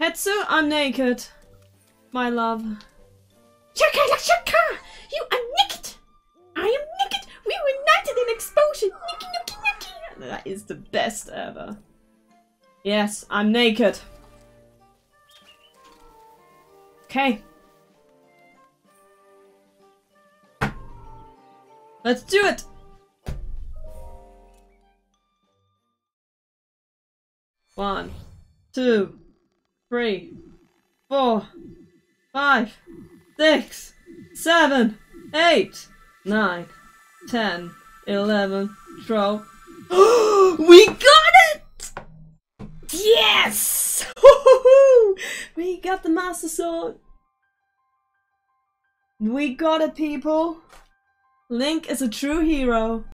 Hetsu, I'm naked. My love. Shaka la shaka! You are naked! I am naked! We were united in explosion! Niki niki niki! That is the best ever. Yes, I'm naked. Okay. Let's do it! One, 2, 3, 4, 5, 6, 7, 8, 9, 10, 11, 12. We got it! Yes! We got the Mastersword. We got it, people. Link is a true hero.